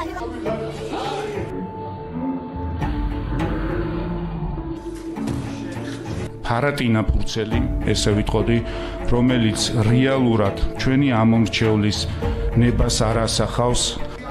Paratina purceli, ესე ვიტყოდი, რომელიც რეალურად ჩვენი ამომრჩევლის ნებას არ ასახავს.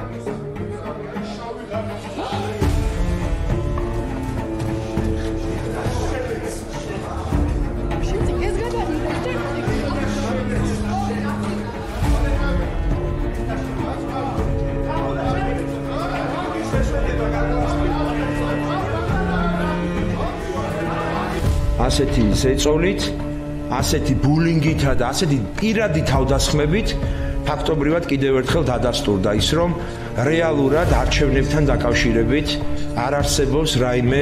ასეთი ზეწოლით, ასეთი ბულინგითა და ასეთი პირადი თავდასხმებით ფაქტობრივად კიდევ ერთხელ დადასტურდა ის, რომ რეალურად არჩევნებთან დაკავშირებით არ არსებობს რაიმე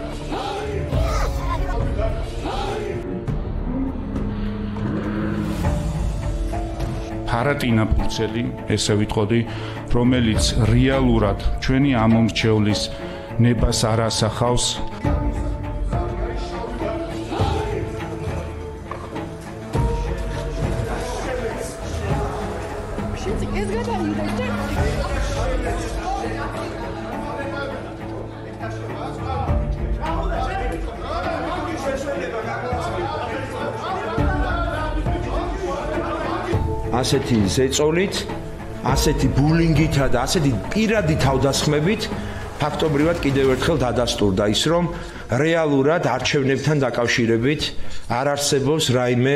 Paratina purceli, ესე ვიტყოდი, რომელიც რეალურად ჩვენი ამომრჩევლის ნებას არ ასახავს. ასეთი ზეწოლით, ასეთი ბულინგითა და ასეთი პირადი თავდასხმებით ფაქტობრივად კიდევ ერთხელ დადასტურდა ის, რომ რეალურად არჩევნებთან დაკავშირებით არ არსებობს რაიმე